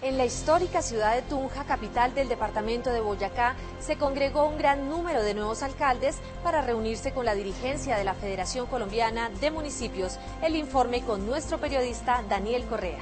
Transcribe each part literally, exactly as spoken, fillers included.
En la histórica ciudad de Tunja, capital del departamento de Boyacá, se congregó un gran número de nuevos alcaldes para reunirse con la dirigencia de la Federación Colombiana de Municipios. El informe con nuestro periodista Daniel Correa.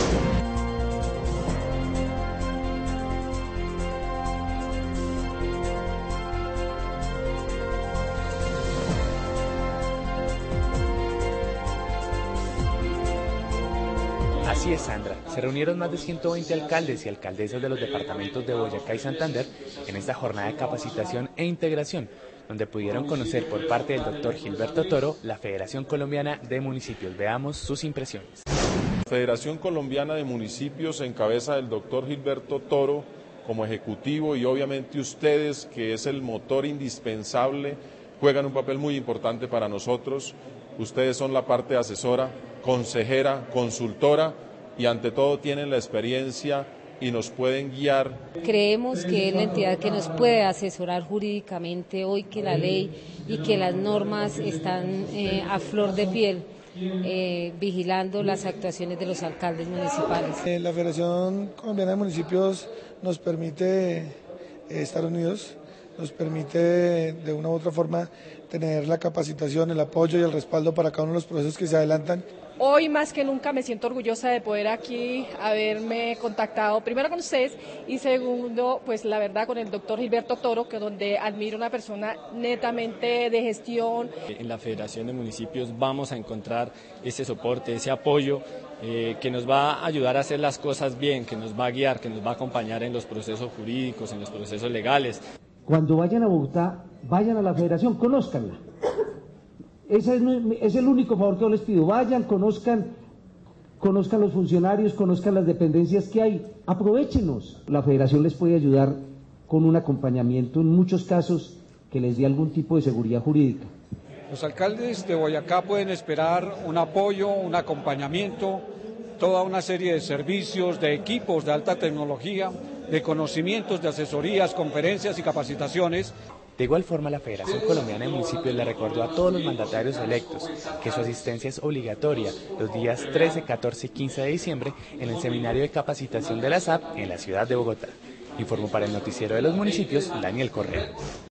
Así es, Sandra. Se reunieron más de ciento veinte alcaldes y alcaldesas de los departamentos de Boyacá y Santander en esta jornada de capacitación e integración, donde pudieron conocer por parte del doctor Gilberto Toro la Federación Colombiana de Municipios. Veamos sus impresiones. La Federación Colombiana de Municipios en cabeza del doctor Gilberto Toro como ejecutivo, y obviamente ustedes, que es el motor indispensable, juegan un papel muy importante para nosotros. Ustedes son la parte asesora, consejera, consultora, y ante todo tienen la experiencia y nos pueden guiar. Creemos que es la entidad que nos puede asesorar jurídicamente hoy que la ley y que las normas están eh, a flor de piel, eh, vigilando las actuaciones de los alcaldes municipales. Eh, la Federación Colombiana de Municipios nos permite eh, estar unidos, nos permite de una u otra forma tener la capacitación, el apoyo y el respaldo para cada uno de los procesos que se adelantan. Hoy más que nunca me siento orgullosa de poder aquí haberme contactado primero con ustedes y segundo, pues la verdad con el doctor Gilberto Toro, que donde admiro una persona netamente de gestión. En la Federación de Municipios vamos a encontrar ese soporte, ese apoyo eh, que nos va a ayudar a hacer las cosas bien, que nos va a guiar, que nos va a acompañar en los procesos jurídicos, en los procesos legales. Cuando vayan a Bogotá, vayan a la Federación, conózcanla. Ese es, es el único favor que yo les pido. Vayan, conozcan, conozcan los funcionarios, conozcan las dependencias que hay. Aprovéchenos. La Federación les puede ayudar con un acompañamiento en muchos casos que les dé algún tipo de seguridad jurídica. Los alcaldes de Boyacá pueden esperar un apoyo, un acompañamiento, toda una serie de servicios, de equipos de alta tecnología, de conocimientos, de asesorías, conferencias y capacitaciones. De igual forma, la Federación Colombiana de Municipios le recordó a todos los mandatarios electos que su asistencia es obligatoria los días trece, catorce y quince de diciembre en el seminario de capacitación de la S A P en la ciudad de Bogotá. Informó para el Noticiero de los Municipios, Daniel Correa.